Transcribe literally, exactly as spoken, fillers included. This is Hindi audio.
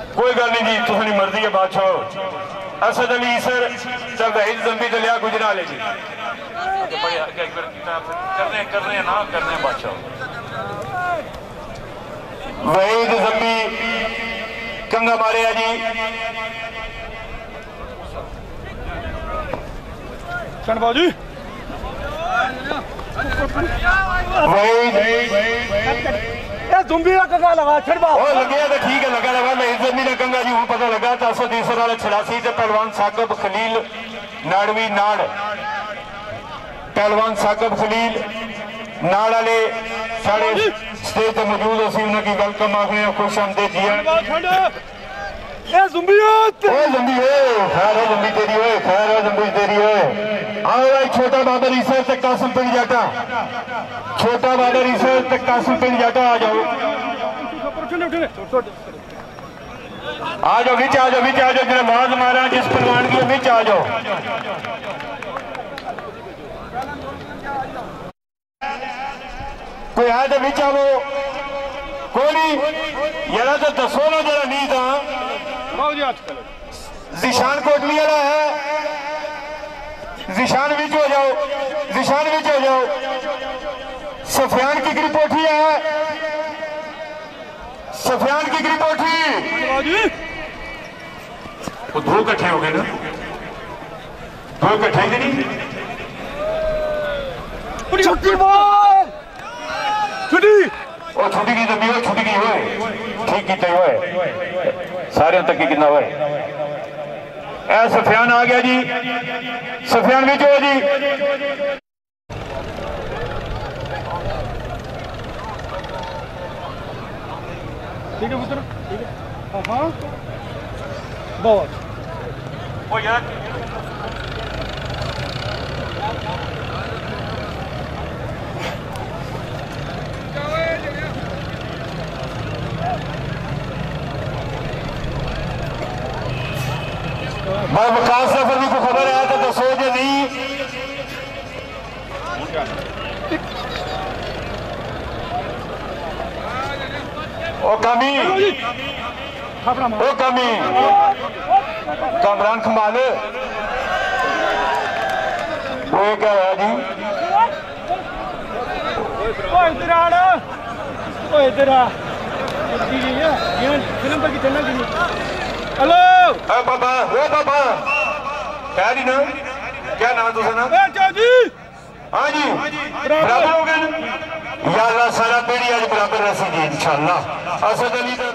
कोई गल नहीं जी, तुम्हारी मर्जी है बादशाह। असद अली सर जब वहीद जम्बी दलिया गुजरा ले जी करने करने ना करने बादशाह वहीद जम्बी कंगा मारे जी। बाजी लगे तो ठीक है लगा लगा मैं इज्जत नहीं लगूंगा जी। हूँ पता लगा तो असद ईसर वाले छियासी से पहलवान साकब खलील नाड़वी नाड़ पहलवान साकब खलील नाड़ वाले साढ़े स्टेज पर मौजूद असी उन्होंने वेलकम आखने खुश आमदीद जी। छोटा बाबर ईसर तक कासिम पिंड जाटा छोटा बाबर ईसर तक कासिम पिंड जाटा आ जाओ आ जाओ बिच आ जाओ बिच आ जाओ जिन्हें आवाज मारा जिस पहलवान की बिच आ जाओ। कोई है तो बिच आओ कोई नहीं जरा तो दसो ना जरा नहीं था जिशान कोटली वाला है जिशान विच हो जाओ जिशान विच हो जाओ। सफियान की गिरपोठी है सफियान की गिरपोठी वो दो इकट्ठे हो गए ना दो इकट्ठे ही नहीं छुट्टी छुट्टी वो छुट्टी की दबी हो छुट्टी की हुए ठीक की हुए सारे तक की कितना हुए। ए सफियान आ गया जी सफियान भी जो जी ठीक है पुत्र ठीक है हाँ बहुत वो यार वकास सफर की कोई खबर है तो दसो जो नहीं ओ कमी ओ कमी कमरान खमाल वो क्या है जी इधर आ इधर आ फिल्म पर की चलना चाहिए। हेलो पापा वो पापा क्या जी ना क्या नाम दूसरा जी हाँ जी बराबर हो गए यार सारा पीढ़ी आज बराबर रसी जी इंशाल्लाह। असद अली